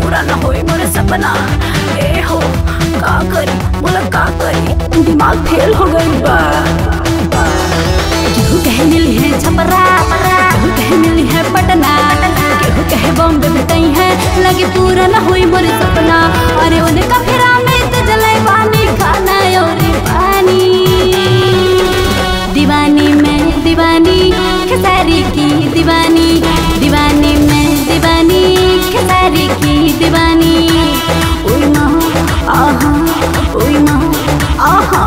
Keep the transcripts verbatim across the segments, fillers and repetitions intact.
पूरा न होई मोरे सपना। ए हो का करी बोला का करी दिमाग फेल हो गई बा। केहू कहे मिली है छपरा, केहू कहे मिली है पटना, केहू कहे बॉम्बे भेटई है लगे पूरा न होई मोरे सपना। अरे उनका फेरा में तो जले पानी खाना और पानी। दीवानी में दीवानी खेसारी की दीवानी, दीवानी में दीवानी खेसारी की दीवानी। ओई माँ आहा ओई माँ आहा।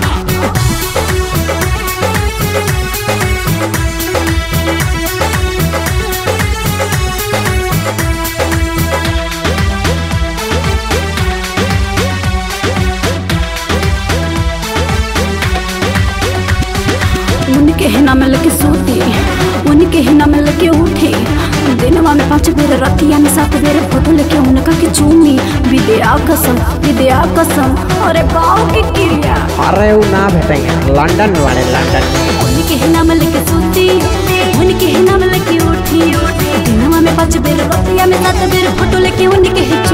उनके ही नाम लेके सोती, उनके ही नाम लेके उठी। दिनवा में पाँच बेर रतिया में सात बेर फोटो लेके उनका के चूमी। विद्या कसम विद्या कसम अरे बाऊ की क्रिया। अरे वो ना भेटेंगे लंदन वाले लंदन। उनके ही नाम लेके सोती, उनके ही नाम लेके उठी। दिनवा में पाँच बेर रतिया में सात बेर फोटो लेके उनके ही